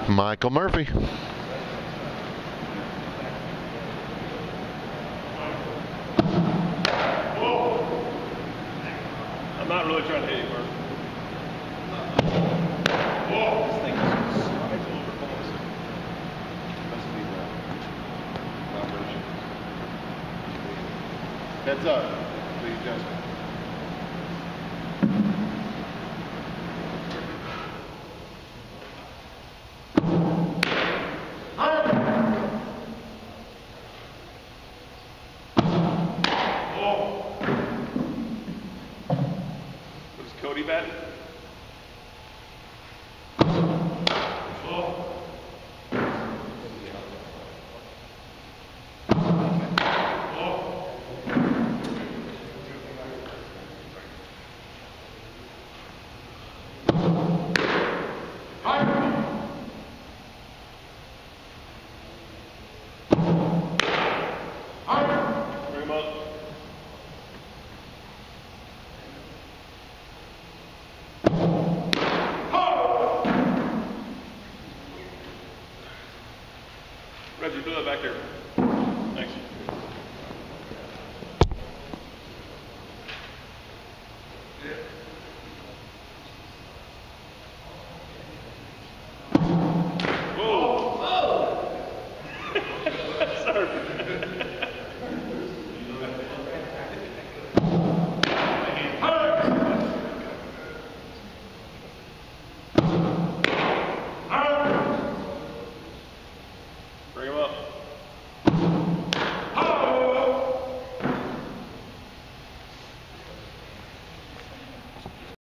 Michael Murphy. I'm not really trying to hit you, Murphy. This thing is slides over almost. Must be the vibration. Heads up, please, gentlemen. What is Cody batting? Bring him up. Reggie, do that back there.